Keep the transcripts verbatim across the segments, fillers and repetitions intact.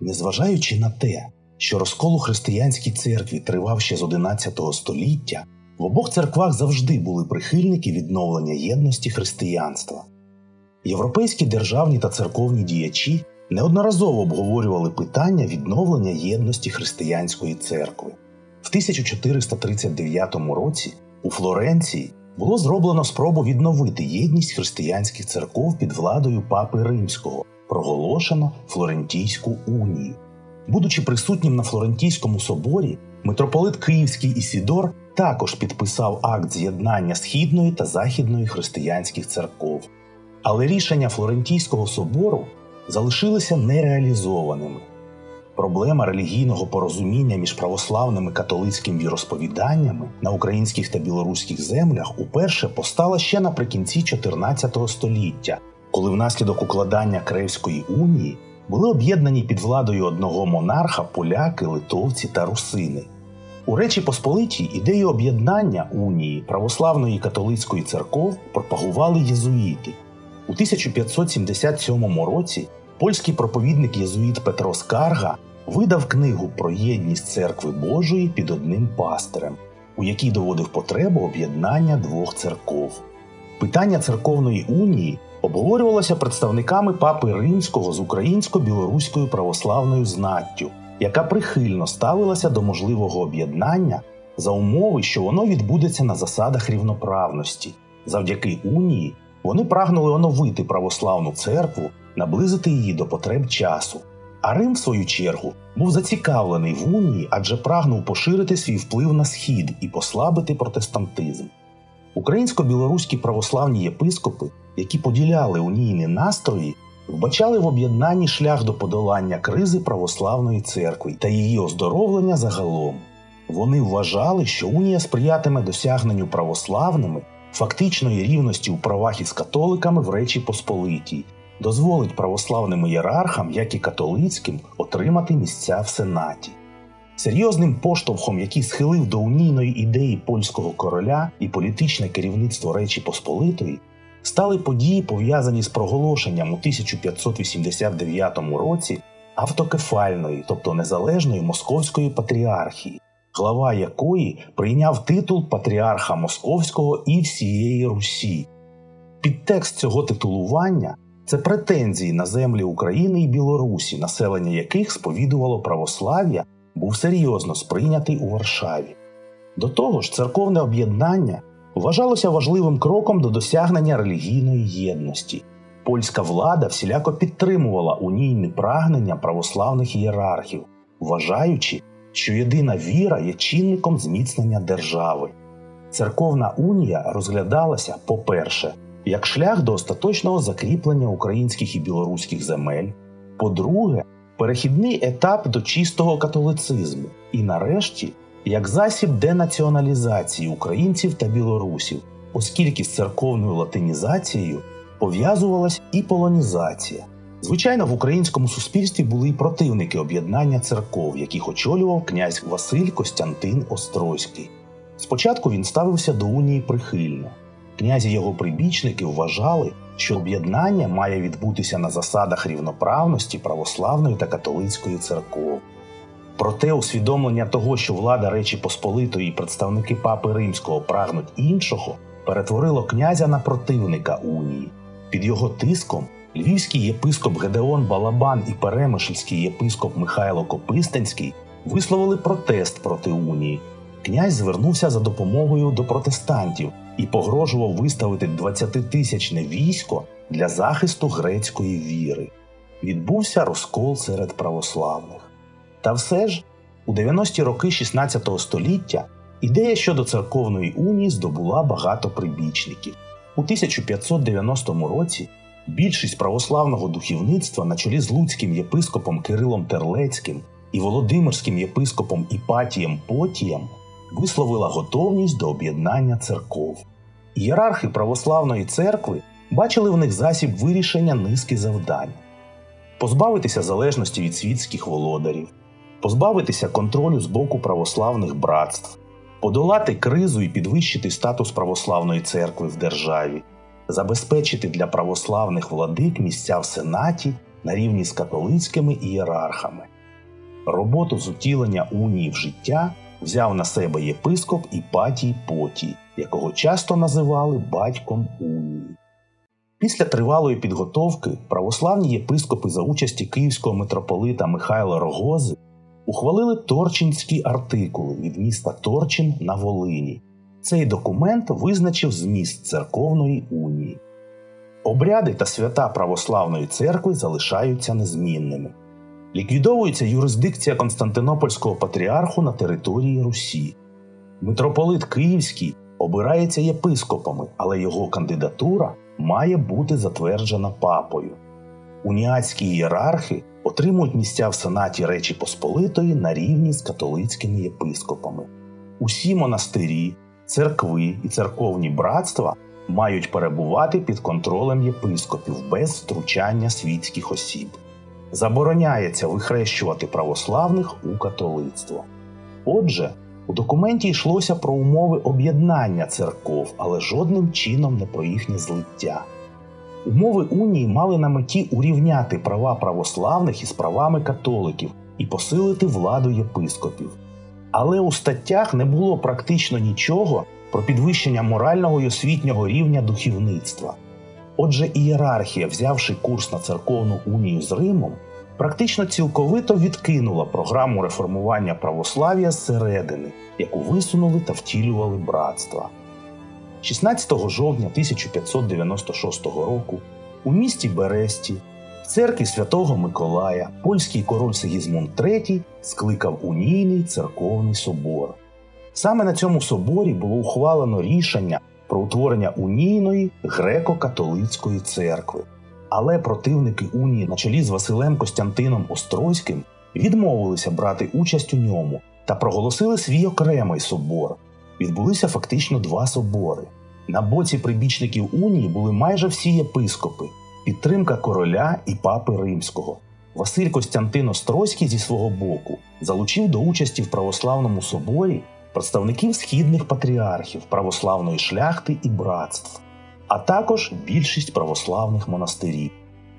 Незважаючи на те, що розкол у християнській церкві тривав ще з одинадцятого століття, в обох церквах завжди були прихильники відновлення єдності християнства. Європейські державні та церковні діячі неодноразово обговорювали питання відновлення єдності християнської церкви. В тисяча чотириста тридцять дев'ятому році у Флоренції було зроблено спробу відновити єдність християнських церков під владою Папи Римського, проголошено Флорентійську унію. Будучи присутнім на Флорентійському соборі, митрополит Київський Ісідор також підписав акт з'єднання Східної та Західної християнських церков. Але рішення Флорентійського собору залишилися нереалізованими. Проблема релігійного порозуміння між православними католицькими віросповіданнями на українських та білоруських землях уперше постала ще наприкінці чотирнадцятого століття, коли внаслідок укладання Кревської унії були об'єднані під владою одного монарха поляки, литовці та русини. У Речі Посполитій ідею об'єднання унії православної і католицької церков пропагували єзуїти. У тисяча п'ятсот сімдесят сьомому році польський проповідник-єзуїт Петро Скарга видав книгу про єдність Церкви Божої під одним пастирем, у якій доводив потребу об'єднання двох церков. Питання церковної унії обговорювалося представниками Папи Римського з українсько-білоруською православною знаттю, яка прихильно ставилася до можливого об'єднання за умови, що воно відбудеться на засадах рівноправності. Завдяки унії вони прагнули оновити православну церкву, наблизити її до потреб часу. А Рим, в свою чергу, був зацікавлений в унії, адже прагнув поширити свій вплив на Схід і послабити протестантизм. Українсько-білоруські православні єпископи, які поділяли унійні настрої, вбачали в об'єднанні шлях до подолання кризи православної церкви та її оздоровлення загалом. Вони вважали, що унія сприятиме досягненню православними фактичної рівності у правах із католиками в Речі Посполитій, дозволить православним ієрархам, як і католицьким, отримати місця в Сенаті. Серйозним поштовхом, який схилив до унійної ідеї польського короля і політичне керівництво Речі Посполитої, стали події, пов'язані з проголошенням у тисяча п'ятсот вісімдесят дев'ятому році автокефальної, тобто незалежної Московської патріархії, глава якої прийняв титул патріарха Московського і всієї Русі. Підтекст цього титулування – це претензії на землі України і Білорусі, населення яких сповідувало православ'я, був серйозно сприйнятий у Варшаві. До того ж, церковне об'єднання вважалося важливим кроком до досягнення релігійної єдності. Польська влада всіляко підтримувала унійні прагнення православних ієрархів, вважаючи, що єдина віра є чинником зміцнення держави. Церковна унія розглядалася, по-перше, як шлях до остаточного закріплення українських і білоруських земель, по-друге, перехідний етап до чистого католицизму і, нарешті, як засіб денаціоналізації українців та білорусів, оскільки з церковною латинізацією пов'язувалась і полонізація. Звичайно, в українському суспільстві були й противники об'єднання церков, яких очолював князь Василь Костянтин Острозький. Спочатку він ставився до унії прихильно. Князь і його прибічники вважали, що об'єднання має відбутися на засадах рівноправності православної та католицької церков. Проте усвідомлення того, що влада Речі Посполитої і представники Папи Римського прагнуть іншого, перетворило князя на противника унії. Під його тиском львівський єпископ Гедеон Балабан і перемишльський єпископ Михайло Копистинський висловили протест проти унії. Князь звернувся за допомогою до протестантів і погрожував виставити двадцятитисячне військо для захисту грецької віри. Відбувся розкол серед православних. Та все ж, у дев'яності роки шістнадцятого століття ідея щодо церковної унії здобула багато прибічників. У тисяча п'ятсот дев'яностому році більшість православного духовництва на чолі з луцьким єпископом Кирилом Терлецьким і володимирським єпископом Іпатієм Потієм висловила готовність до об'єднання церков. Ієрархи православної церкви бачили в них засіб вирішення низки завдань. Позбавитися залежності від світських володарів, позбавитися контролю з боку православних братств, подолати кризу і підвищити статус православної церкви в державі, забезпечити для православних владик місця в Сенаті на рівні з католицькими ієрархами. Роботу з утілення унії в життя взяв на себе єпископ Іпатій Потій, якого часто називали батьком унії. Після тривалої підготовки православні єпископи за участі київського митрополита Михайла Рогози ухвалили Торчинські артикули від міста Торчин на Волині. Цей документ визначив зміст церковної унії. Обряди та свята православної церкви залишаються незмінними. Ліквідовується юрисдикція Константинопольського патріарху на території Русі. Митрополит Київський обирається єпископами, але його кандидатура має бути затверджена папою. Уніатські ієрархи отримують місця в Сенаті Речі Посполитої на рівні з католицькими єпископами. Усі монастирі, церкви і церковні братства мають перебувати під контролем єпископів без втручання світських осіб. Забороняється вихрещувати православних у католицтво. Отже, у документі йшлося про умови об'єднання церков, але жодним чином не про їхнє злиття. Умови унії мали на меті урівняти права православних із правами католиків і посилити владу єпископів. Але у статтях не було практично нічого про підвищення морального й освітнього рівня духовництва. Отже, ієрархія, взявши курс на церковну унію з Римом, практично цілковито відкинула програму реформування православ'я зсередини, яку висунули та втілювали братства. шістнадцятого жовтня тисяча п'ятсот дев'яносто шостого року у місті Бересті, в церкві Святого Миколая, польський король Сигізмунд третій скликав унійний церковний собор. Саме на цьому соборі було ухвалено рішення про утворення унійної греко-католицької церкви. Але противники унії на чолі з Василем Костянтином Острозьким відмовилися брати участь у ньому та проголосили свій окремий собор. Відбулися фактично два собори. На боці прибічників унії були майже всі єпископи, підтримка короля і папи Римського. Василь Костянтин Острозький зі свого боку залучив до участі в православному соборі представників східних патріархів, православної шляхти і братств, а також більшість православних монастирів.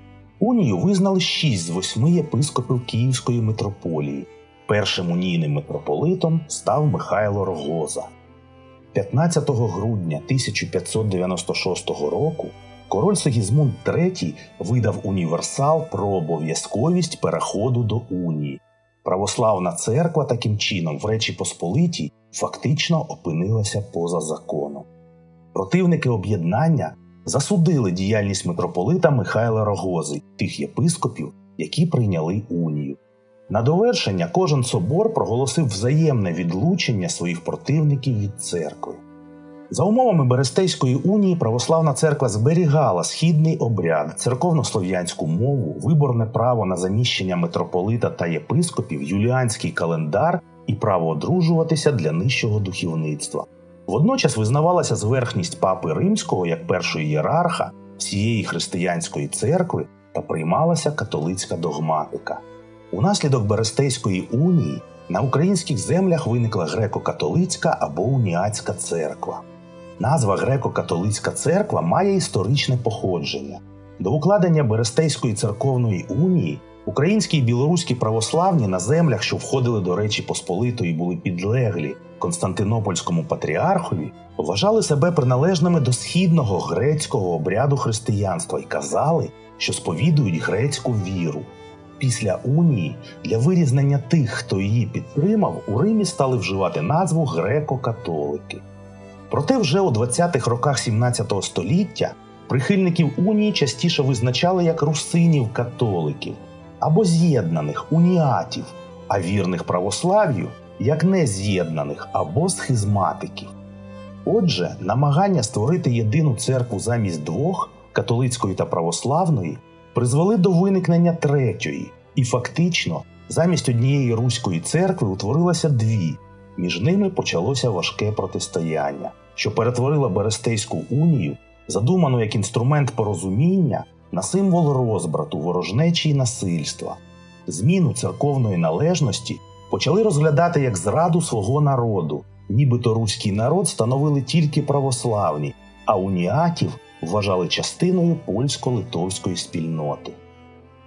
Унію визнали шість з восьми єпископів Київської митрополії. Першим унійним митрополитом став Михайло Рогоза. п'ятнадцятого грудня тисяча п'ятсот дев'яносто шостого року король Сигізмунд третій видав універсал про обов'язковість переходу до унії. Православна церква таким чином в Речі Посполитій фактично опинилася поза законом. Противники об'єднання засудили діяльність митрополита Михайла Рогози, тих єпископів, які прийняли унію. На довершення кожен собор проголосив взаємне відлучення своїх противників від церкви. За умовами Берестейської унії православна церква зберігала східний обряд, церковнослов'янську мову, виборне право на заміщення митрополита та єпископів, юліанський календар і право одружуватися для нижчого духовництва. Водночас визнавалася зверхність папи Римського як першого ієрарха всієї християнської церкви та приймалася католицька догматика. Унаслідок Берестейської унії на українських землях виникла греко-католицька або уніатська церква. Назва греко-католицька церква має історичне походження. До укладення Берестейської церковної унії українські і білоруські православні на землях, що входили до Речі Посполитої і були підлеглі Константинопольському патріархові, вважали себе приналежними до східного грецького обряду християнства і казали, що сповідують грецьку віру. Після унії для вирізнення тих, хто її підтримав, у Римі стали вживати назву греко-католики. Проте вже у двадцятих роках сімнадцятого століття прихильників унії частіше визначали як русинів-католиків або з'єднаних уніатів, а вірних православ'ю як нез'єднаних або схизматиків. Отже, намагання створити єдину церкву замість двох, католицької та православної, призвели до виникнення третьої, і фактично замість однієї руської церкви утворилося дві. Між ними почалося важке протистояння, що перетворило Берестейську унію, задуману як інструмент порозуміння, на символ розбрату, ворожнечі й насильства. Зміну церковної належності почали розглядати як зраду свого народу, нібито руський народ становили тільки православні, а уніатів вважали частиною польсько-литовської спільноти.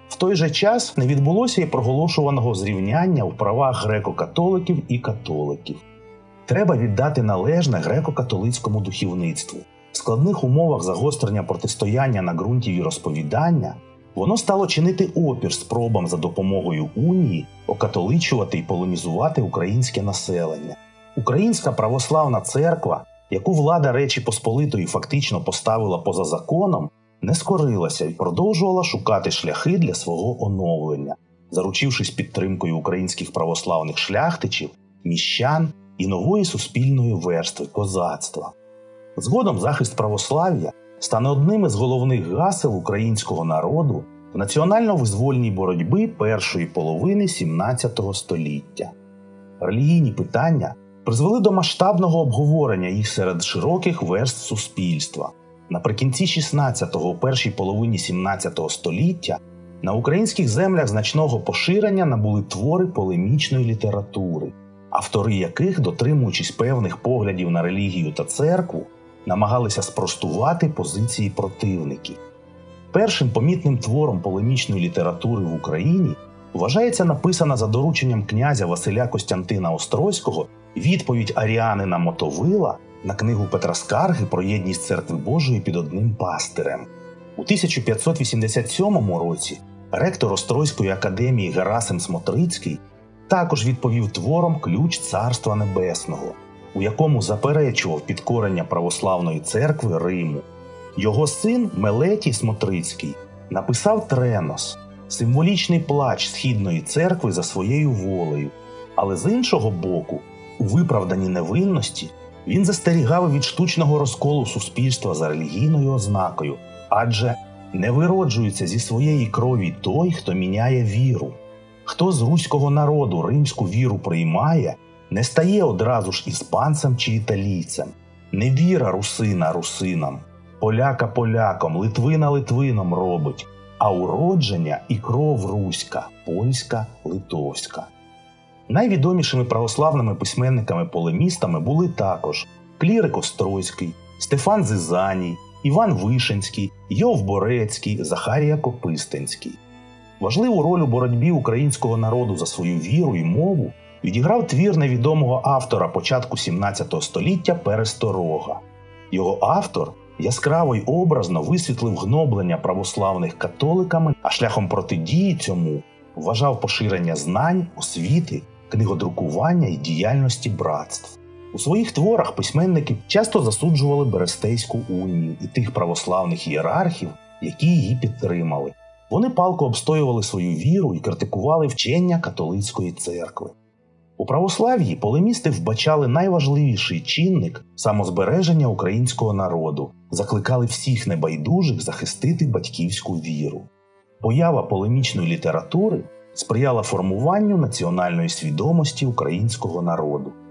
В той же час не відбулося і проголошуваного зрівняння в правах греко-католиків і католиків. Треба віддати належне греко-католицькому духовництву. В складних умовах загострення протистояння на ґрунті віросповідання воно стало чинити опір спробам за допомогою унії окатоличувати і полонізувати українське населення. Українська православна церква, яку влада Речі Посполитої фактично поставила поза законом, не скорилася і продовжувала шукати шляхи для свого оновлення, заручившись підтримкою українських православних шляхтичів, міщан і нової суспільної верстви – козацтва. Згодом захист православ'я стане одним із головних гасел українського народу в національно-визвольній боротьбі першої половини сімнадцятого століття. Релігійні питання призвели до масштабного обговорення їх серед широких верств суспільства. Наприкінці шістнадцятого – у першій половині сімнадцятого століття на українських землях значного поширення набули твори полемічної літератури, автори яких, дотримуючись певних поглядів на релігію та церкву, намагалися спростувати позиції противників. Першим помітним твором полемічної літератури в Україні вважається написана за дорученням князя Василя Костянтина Острозького відповідь Аріанина Мотовила на книгу Петра Скарги про єдність Церкви Божої під одним пастирем. У тисяча п'ятсот вісімдесят сьомому році ректор Острозької академії Герасим Смотрицький також відповів твором «Ключ Царства Небесного», у якому заперечував підкорення православної церкви Риму. Його син Мелетій Смотрицький написав «Тренос» – символічний плач Східної церкви за своєю волею, але з іншого боку, у виправданні невинності, він застерігав від штучного розколу суспільства за релігійною ознакою, адже не вироджується зі своєї крові той, хто міняє віру. Хто з руського народу римську віру приймає, не стає одразу ж іспанцем чи італійцем. Не віра русина русинам, поляка поляком, литвина литвином робить, а уродження і кров руська, польська, литовська. Найвідомішими православними письменниками-полемістами були також Клірик Острозький, Стефан Зизаній, Іван Вишенський, Йов Борецький, Захарія Копистинський. Важливу роль у боротьбі українського народу за свою віру і мову відіграв твір невідомого автора початку сімнадцятого століття Пересторога. Його автор яскраво й образно висвітлив гноблення православних католиками, а шляхом протидії цьому вважав поширення знань, освіти, книгодрукування і діяльності братств. У своїх творах письменники часто засуджували Берестейську унію і тих православних ієрархів, які її підтримали. Вони палко обстоювали свою віру і критикували вчення католицької церкви. У православ'ї полемісти вбачали найважливіший чинник самозбереження українського народу, закликали всіх небайдужих захистити батьківську віру. Поява полемічної літератури сприяла формуванню національної свідомості українського народу.